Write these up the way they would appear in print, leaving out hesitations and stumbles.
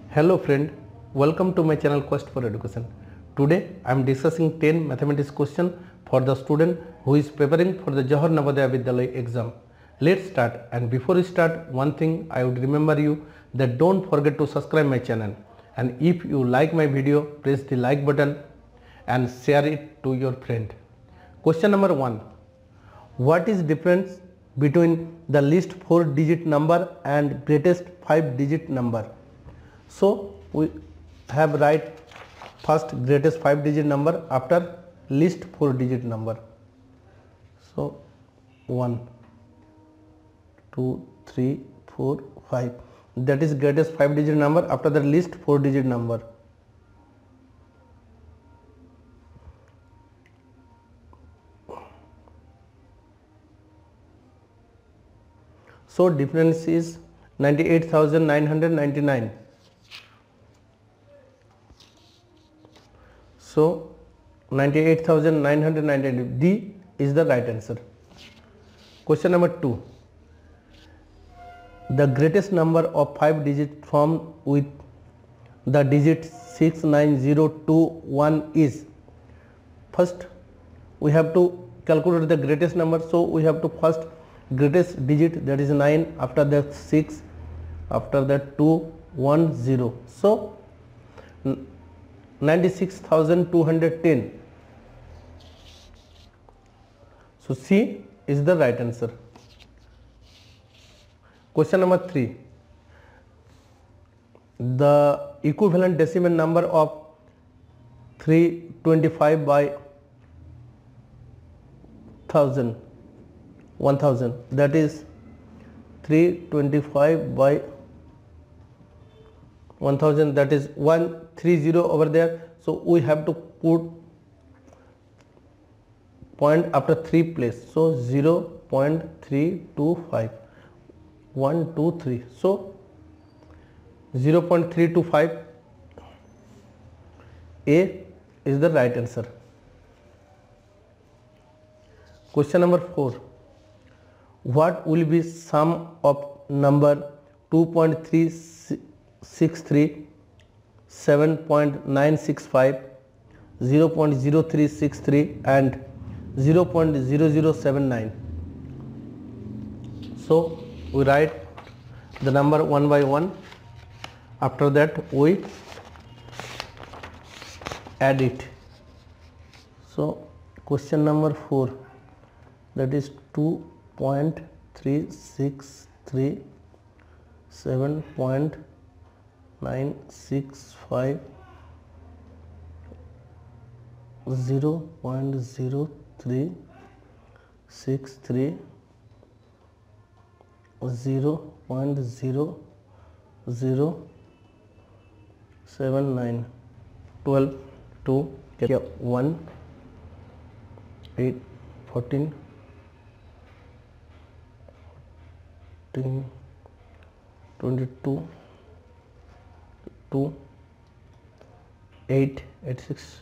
Hello friend, welcome to my channel Quest for Education. Today I am discussing 10 mathematics question for the student who is preparing for the Johar Navodaya Vidyalaya exam. Let's start, and before we start, one thing I would remember you that don't forget to subscribe my channel, and if you like my video, press the like button and share it to your friend. Question number 1. What is difference between the least 4-digit number and greatest 5-digit number? So we have write first greatest 5-digit number after least 4-digit number. So 1, 2, 3, 4, 5. That is greatest 5-digit number after the least 4-digit number. So difference is 98,999. So 98,999, D is the right answer. Question number 2. The greatest number of 5 digits formed with the digit 69021 is. First we have to calculate the greatest number, so we have to first greatest digit, that is 9, after that 6, after that 2, 1, 0. So 96,210. So C is the right answer. Question number 3. The equivalent decimal number of 325 by 1000, that is 325 by 1000, that is 130 over there. So we have to put point after 3 place. So 0.325, 1, 2, 3. So 0.325, A is the right answer. Question number 4. What will be sum of number 2.363, 7.965, 0.0363 and 0.0079? So we write the number one by one. After that we add it. So question number 4, that is 2.363, 7.965, 0.0363, 0.0079, 12, 2, 1, 8, 14, 22, 2, 8, 86,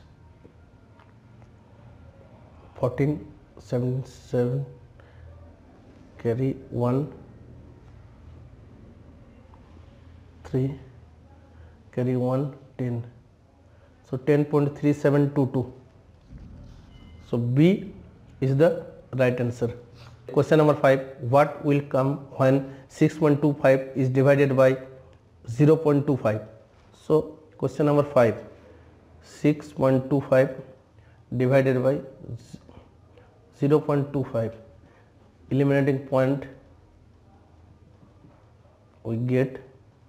14, 7, carry 1, 3, carry 1, 10. So 10.3722. So B is the right answer. Question number 5. What will come when 6.25 is divided by 0.25? So question number 5. 6.25 divided by 0.25. Eliminating point, we get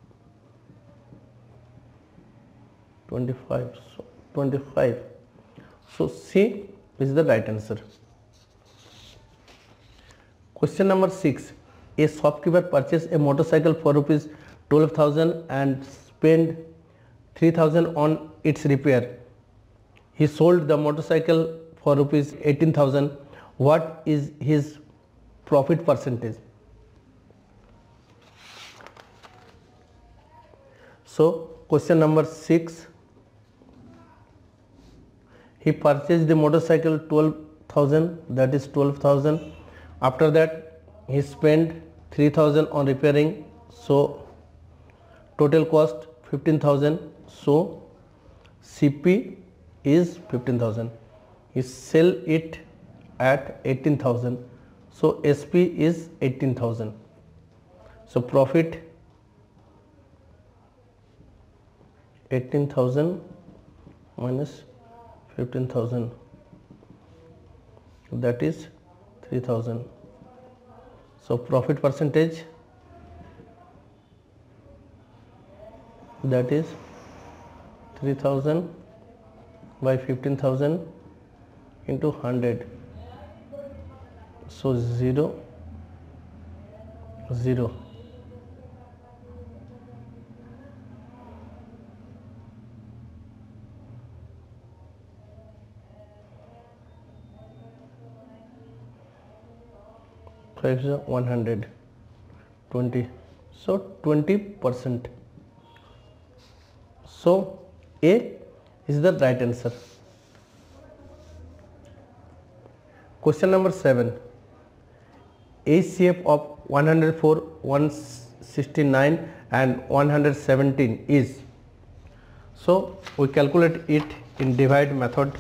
25. So 25. So C is the right answer. Question number 6. A shopkeeper purchased a motorcycle for rupees 12,000 and spent 3,000 on its repair. He sold the motorcycle for rupees 18,000. What is his profit percentage? So question number 6. He purchased the motorcycle 12,000, that is 12,000. After that he spent 3,000 on repairing, so total cost 15,000, so CP is 15,000. He sell it at 18,000, so SP is 18,000. So profit 18,000 minus 15,000, that is 3,000. So profit percentage, that is 3,000 by 15,000 into 100, so 0 0. Five is 120, so 20%. So A is the right answer. Question number 7. HCF of 104, 169 and 117 is. So we calculate it in divide method.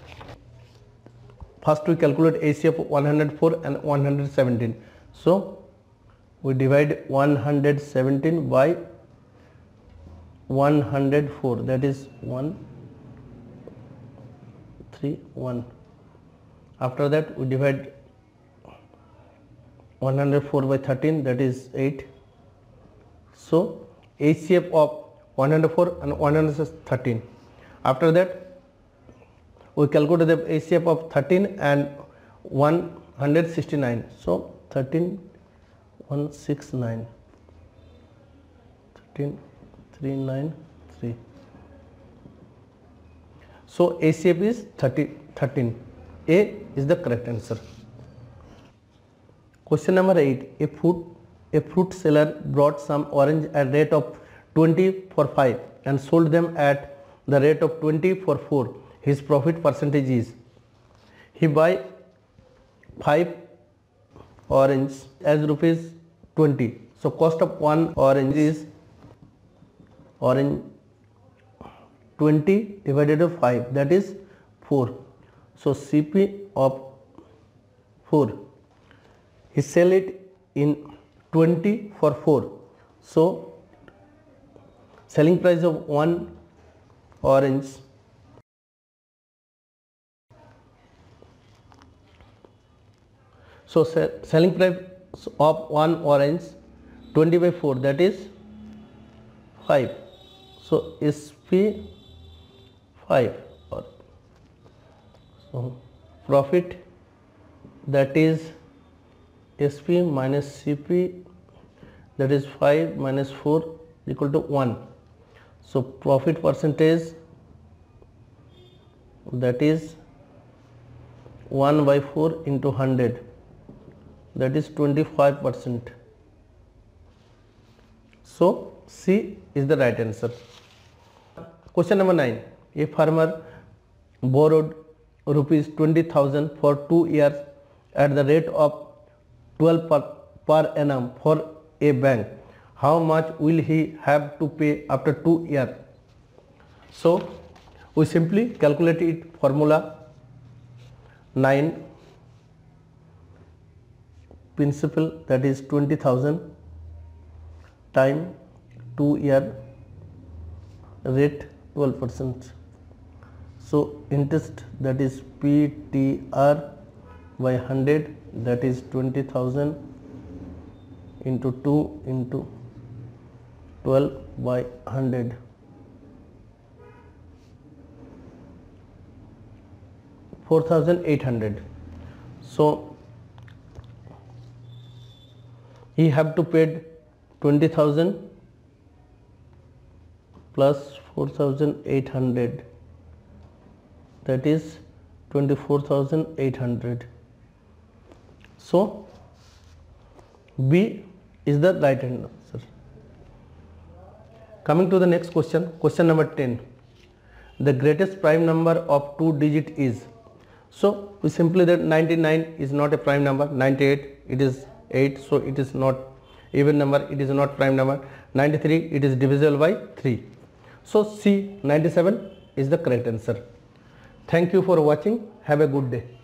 First we calculate HCF of 104 and 117. So we divide 117 by 104, that is 1 3 1. After that we divide 104 by 13, that is 8. So HCF of 104 and 113. After that we calculate the HCF of 13 and 169. So 13 169, 13 393. So HCF is 13. A is the correct answer. Question number 8. A fruit seller brought some orange at rate of 20 for 5 and sold them at the rate of 20 for 4. His profit percentage is. He buy 5 orange as rupees 20. So cost of one orange is orange 20 divided by 5, that is 4. So CP of 4. He sell it in 20 for 4. So selling price of one orange so selling price of one orange 20 by 4, that is 5. So SP 5. So profit, that is SP minus CP, that is 5 minus 4 equal to 1. So profit percentage, that is 1 by 4 into 100, that is 25%. So C is the right answer. Question number 9. A farmer borrowed rupees 20,000 for 2 years at the rate of 12 per annum for a bank. How much will he have to pay after 2 years? So we simply calculate it. Formula 9 principal, that is 20,000 time 2 year rate 12%. So interest, that is PTR by 100, that is 20,000 into 2 into 12 by 100. 4,800. So he have to pay 20,000 plus 4,800, that is 24,800. So B is the right answer. Coming to the next question, question number 10. The greatest prime number of 2 digit is. So we simply that 99 is not a prime number, 98 it is 8, so it is not even number, it is not prime number. 93 it is divisible by 3. So C 97 is the correct answer. Thank you for watching. Have a good day.